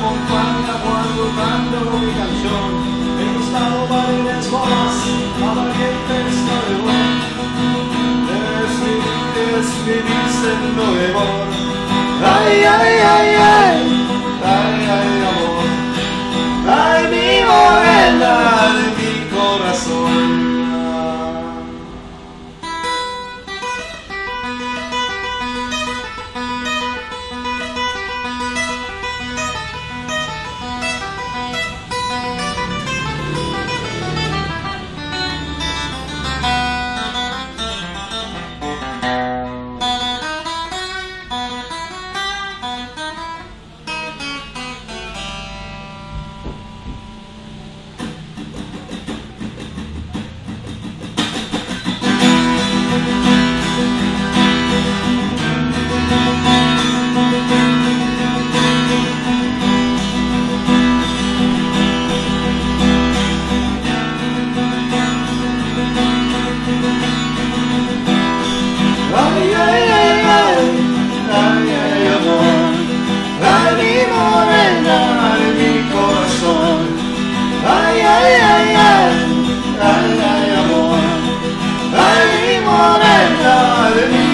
acompaña cuando canto mi canción. En mis bailes vas a valientes nuevo. Es mi dicen nuevo. Ay, ay, ay, ay, ay, ay, amor. Ay, mi morena de mi corazón. Ay, mi morena de mi